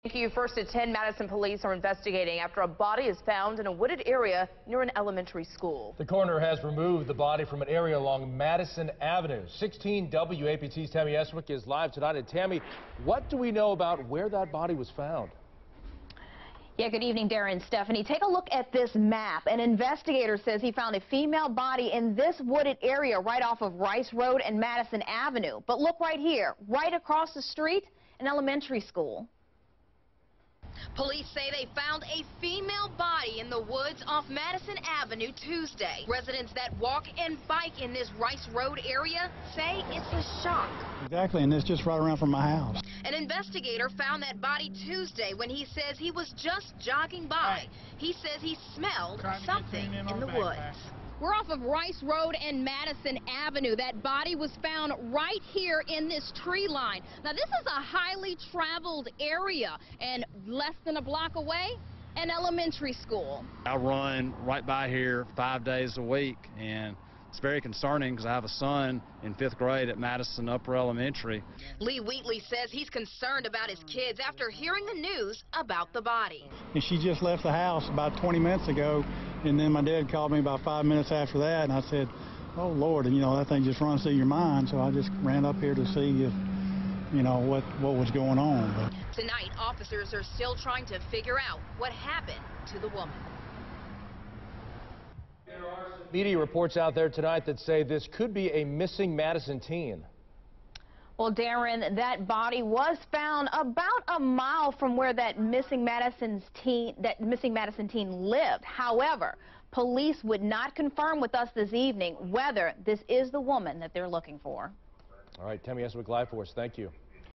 Thank you. First at 10, Madison police are investigating after a body is found in a wooded area near an elementary school. The coroner has removed the body from an area along Madison Avenue. 16 WAPT's Tammy Eswick is live tonight. And Tammy, what do we know about where that body was found? Yeah, good evening, Darren, Stephanie. Take a look at this map. An investigator says he found a female body in this wooded area right off of Rice Road and Madison Avenue. But look right here, right across the street, an elementary school. Police say they found a female body in the woods off Madison Avenue Tuesday. Residents that walk and bike in this Rice Road area say it's a shock. Exactly, and it's just right around from my house. An investigator found that body Tuesday when he says he was just jogging by. He says he smelled something in the woods. We're off of Rice Road and Madison Avenue. That body was found right here in this tree line. Now, this is a highly traveled area, and less than a block away, an elementary school. I run right by here 5 days a week, and it's very concerning because I have a son in 5th grade at Madison Upper Elementary. Lee Wheatley says he's concerned about his kids after hearing the news about the body. And she just left the house about 20 minutes ago, and then my dad called me about 5 minutes after that, and I said, oh, Lord, and, that thing just runs through your mind, so I just ran up here to see if, what was going on. But tonight, officers are still trying to figure out what happened to the woman. There are some media reports out there tonight that say this could be a missing Madison teen. Well, Darren, that body was found about a mile from where that missing Madison teen lived. However, police would not confirm with us this evening whether this is the woman that they're looking for. All right, Tammy Eswick live for us. Thank you.